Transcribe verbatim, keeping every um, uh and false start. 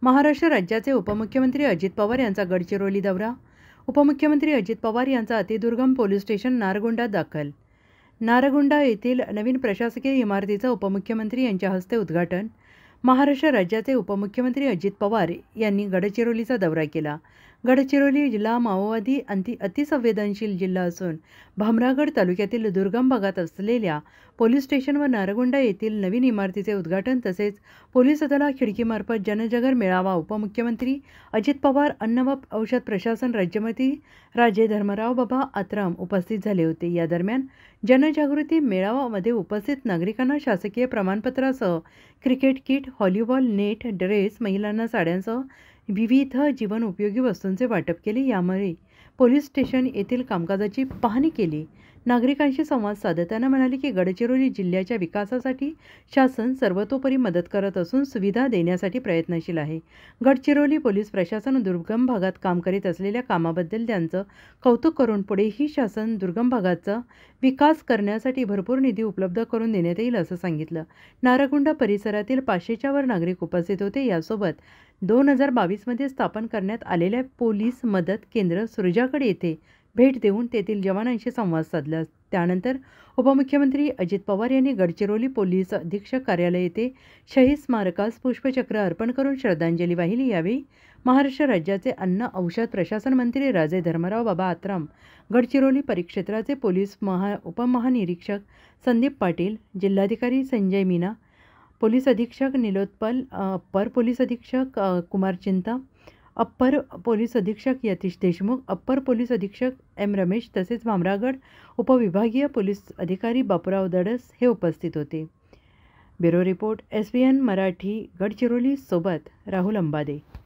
महाराष्ट्र राज्याचे उपमुख्यमंत्री अजित पवार यांचा गडचिरोली दौरा. उपमुख्यमंत्री अजित पवार यांचा अतिदुर्गम पोलीस स्टेशन नारगोंडात दाखल. नारगोंडा येथील नवीन प्रशासकीय इमारतीचं उपमुख्यमंत्री यांच्या हस्ते उद्घाटन. महाराष्ट्र राज्याचे उपमुख्यमंत्री अजित पवार यांनी गडचिरोलीचा दौरा केला. गडचिरोली जिल्हा माओवादी अंति अतिसंवेदनशील जिल्हा असून भामरागड तालुक्यातील दुर्गम भागात असलेल्या पोलीस स्टेशन व नारगोंडा येथील नवीन इमारतीचे उद्घाटन तसेच पोलीस दला खिडकीमार्फत जनजागर मेळावा उपमुख्यमंत्री अजित पवार, अन्न व औषध प्रशासन राज्यमंत्री राजे धर्मराव बाबा आत्राम उपस्थित झाले होते. या दरम्यान जनजागृती मेळाव्यामध्ये उपस्थित नागरिकांना शासकीय प्रमाणपत्रासह cricket kit, volleyball net, dress, महिलांना साड्यांसह विविध जीवन उपयोगी वस्तूंचे वाटप केले. यामुळे पोलीस स्टेशन येथील कामकाजाची पाहणी केली. नागरिकांशी संवाद साधताना म्हणाले की गडचिरोली जिल्ह्याच्या विकासासाठी शासन सर्वतोपरी मदत करत असून सुविधा देण्यासाठी प्रयत्नशील आहे. गडचिरोली पोलीस प्रशासन दुर्गम भागात काम करीत असलेल्या कामाबद्दल त्यांचं कौतुक करून पुढेही शासन दुर्गम भागाचा विकास करण्यासाठी भरपूर निधी उपलब्ध करून देण्यात येईल असं सांगितलं. नारगोंडा परिसरातील पाचशेच्या वर नागरिक उपस्थित होते. यासोबत दोन हजार बावीसमध्ये स्थापन करण्यात आलेल्या पोलीस मदत केंद्र सुरजागड येथे भेट देऊन तेथील जवानांशी संवाद साधला. त्यानंतर उपमुख्यमंत्री अजित पवार यांनी गडचिरोली पोलीस अधीक्षक कार्यालय येथे शहीद स्मारकास पुष्पचक्र अर्पण करून श्रद्धांजली वाहिली. यावेळी महाराष्ट्र राज्याचे अन्न औषध प्रशासन मंत्री राजे धर्मराव बाबा आत्राम, गडचिरोली परिक्षेत्राचे पोलीस महा उपमहानिरीक्षक संदीप पाटील, जिल्हाधिकारी संजय मीना, पोलीस अधीक्षक निलोत्पल, अप्पर पोलीस अधीक्षक कुमार चिंता, अप्पर पोलीस अधीक्षक यतीश देशमुख, अप्पर पोलीस अधीक्षक एम रमेश तसेच भामरागड उपविभागीय पोलीस अधिकारी बापूराव दडस हे उपस्थित होते. Bureau report, S B N Marathi, Gadchiroli. सोबत राहुल अंबादे.